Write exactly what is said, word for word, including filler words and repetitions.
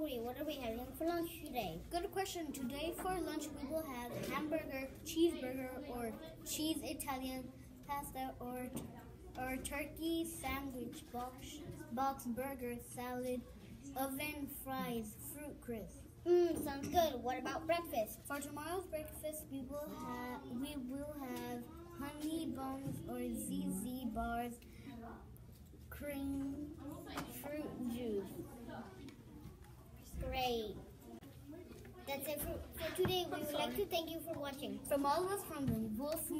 hungry. What are we having for lunch today? Good question. Today for lunch we will have hamburger, cheeseburger, or cheese Italian pasta, or or turkey sandwich, box box burger, salad, oven fries, fruit crisp. Mmm, sounds good. What about breakfast? For tomorrow's breakfast, we will have we will have honey buns or Z Z bars, cream, fruit juice. Great. That's it for, for today. We would like to thank you for watching. From all of us from the Wolf